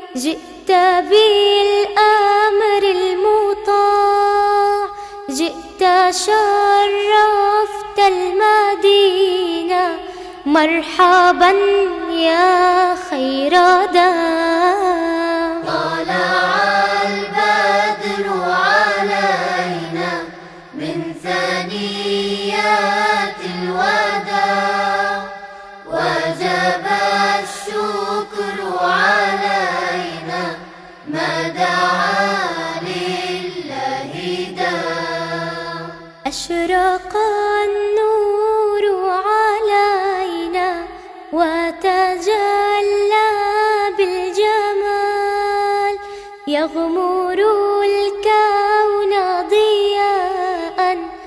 جئت بالأمر المطاع، جئت شرفت المدينة، مرحبا يا خير داع. طلع البدر علينا من ثنيات الوداع، وجب الشكر علينا ما دعا لله داع. أشرق النور علينا وتجلى بالجمال، يغمر الكون ضياء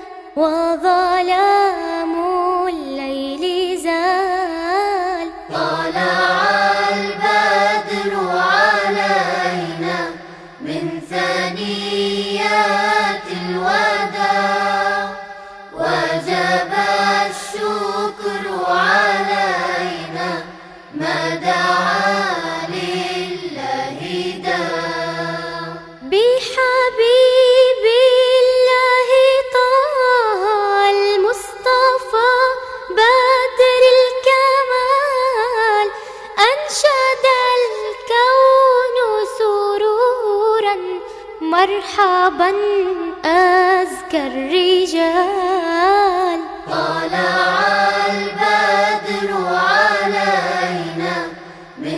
وظلام الليل زال. طلع البدر علينا من ثنيات الوداع، وجب الشكر علينا ما دعا لله داع. بحبيب الله طه المصطفى بدر الكمال، أنشد الكون سرورا مرحبا أزكى الرجال. طلع البدر علينا من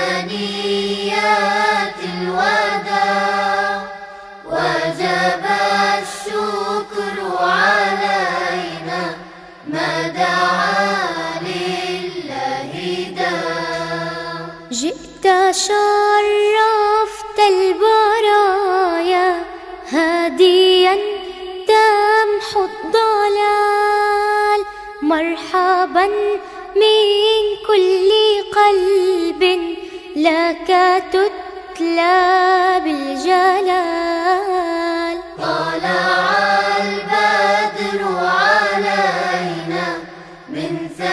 ثنيات الوداع، وجب الشكر علينا ما دعا لله داع. جئت شرفت البرايا هاديا تمحو الضلال، مرحبا من كل قلب لك تتلى بالجلال. طلع البدر علينا من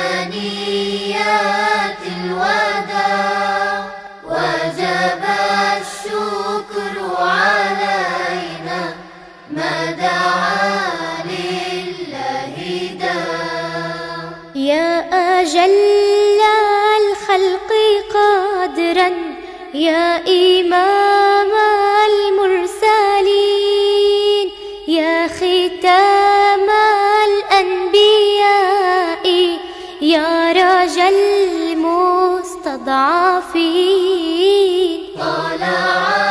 ثنيات الوداع، وجب الشكر علينا ما دعا لله داع. يا أجل الخلق قدرا، يا إمام المرسلين، يا ختام الأنبياء، يا رجا المستضعفين. طلع